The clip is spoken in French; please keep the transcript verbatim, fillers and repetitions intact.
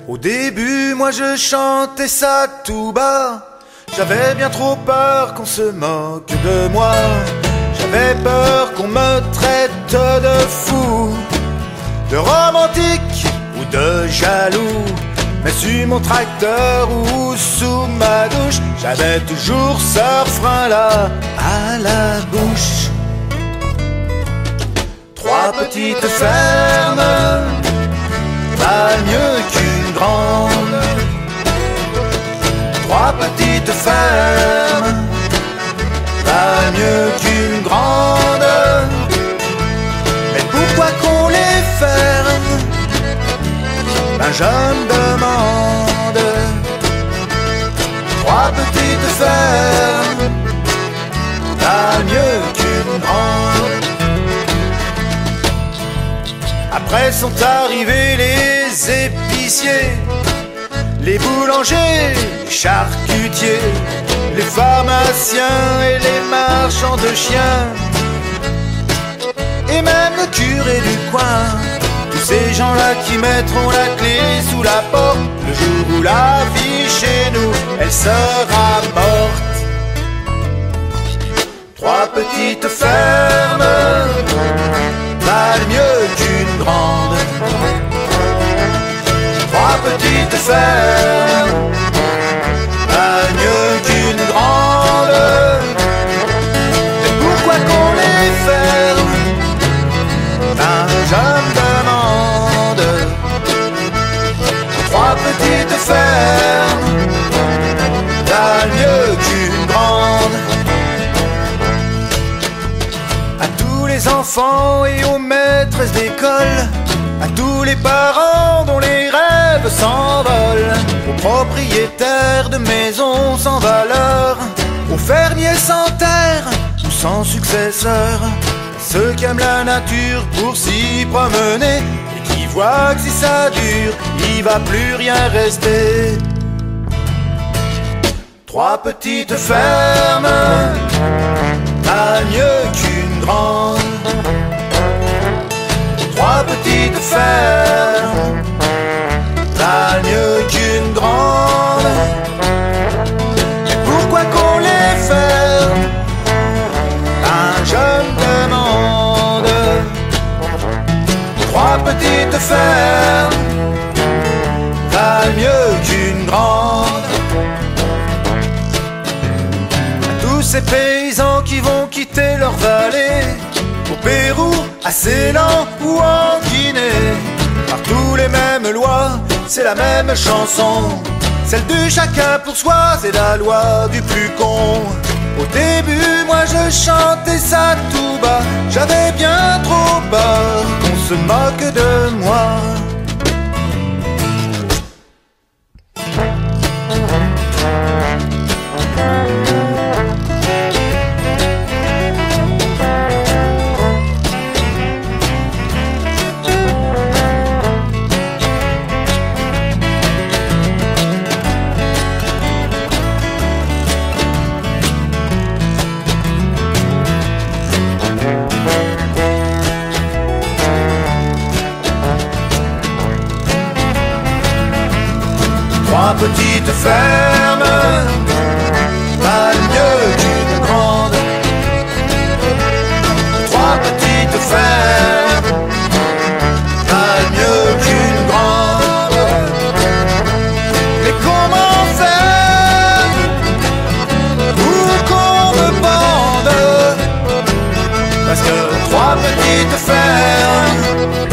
Au début, moi je chantais ça tout bas. J'avais bien trop peur qu'on se moque de moi. J'avais peur qu'on me traite de fou, de romantique ou de jaloux. Mais sur mon tracteur ou sous ma douche, j'avais toujours ce refrain-là à la bouche. Trois petites fermes, pas mieux qu'une grande. Trois petites fermes, pas mieux qu'une grande. Mais pourquoi qu'on les ferme? Ben je me demande. Trois petites fermes, pas mieux qu'une grande. Après sont arrivés les épiciers, les boulangers, les charcutiers, les pharmaciens et les marchands de chiens, et même le curé du coin. Tous ces gens-là qui mettront la clé sous la porte le jour où la vie chez nous, elle sera morte. Trois petites fermes valent mieux qu'une grande. Trois petites fermes valent mieux qu'une grande. Mais pourquoi qu'on les ferme? Ben je me demande. Trois petites fermes valent mieux qu'une grande. À tous les enfants et aux maîtresses d'école, à tous les parents dont les rêves s'envolent, aux propriétaires de maisons sans valeur, aux fermiers sans terre ou sans successeur, ceux qui aiment la nature pour s'y promener et qui voient que si ça dure, il va plus rien rester. Trois petites fermes, pas mieux qu'une grande. Trois petites fermes, pas mieux qu'une grande. Mais pourquoi qu'on les ferme? Ben je me demande. Trois petites fermes valent mieux qu'une grande. À tous ces paysans qui vont quitter leur vallée, au Pérou, à Ceylan ou en Guinée, partout les mêmes lois, c'est la même chanson. Celle du chacun pour soi, c'est la loi du plus con. Au début, moi je chantais ça tout bas. J'avais bien trop peur qu'on se moque de moi. Trois petites fermes valent mieux qu'une grande. Trois petites fermes valent mieux qu'une grande. Mais comment faire pour qu'on me bande? Parce que trois petites fermes